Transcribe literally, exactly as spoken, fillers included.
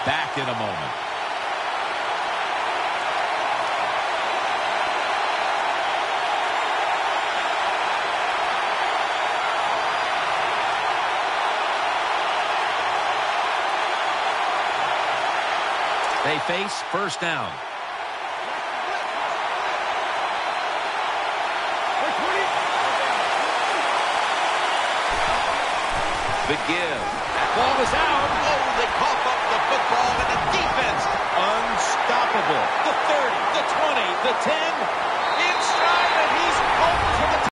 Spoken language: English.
back in a moment. They face first down. The give. That ball is out. Oh, they cough up the football, and the defense unstoppable. The thirty, the twenty, the ten. Inside, and he's home to the